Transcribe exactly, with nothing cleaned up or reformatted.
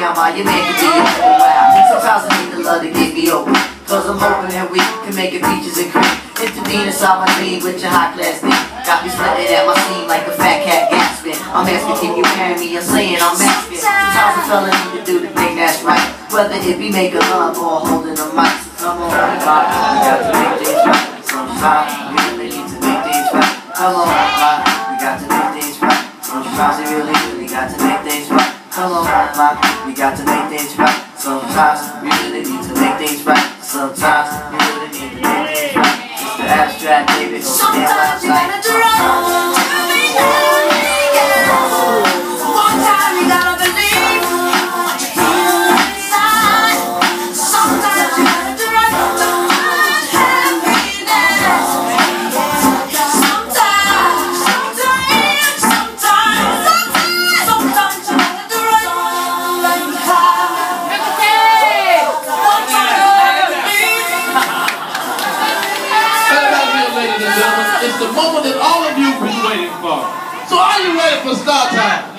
down while you make it to you for a while. Sometimes I need the love to get me open, cause I'm hoping that we can make it peaches and cream. Intervene inside my dream with your high class thing. Got me splitting at my seam like a fat cat gasping. I'm asking, can you marry me? I'm saying I'm asking. Sometimes a fella need to do the thing that's right, whether it be making love or holding a mic. So come on, everybody, we got to make things right. Sometimes we really need to make things right. Come on, everybody, we got to make things right. Sometimes we really, really got to make things right. Come on, everybody, we got to make things right. Sometimes we really need to make things right. Sometimes we really need to make things right. It's the abstract, baby. Sometimes you gotta do wrong. One time you gotta believe what you feel inside. Sometimes you gotta do right to find happiness. Sometimes, sometimes, sometimes, sometimes, sometimes you gotta do right like high. One time you gotta believe. Ladies and gentlemen, it's the moment that all of you have been waiting for. So are you ready for start time?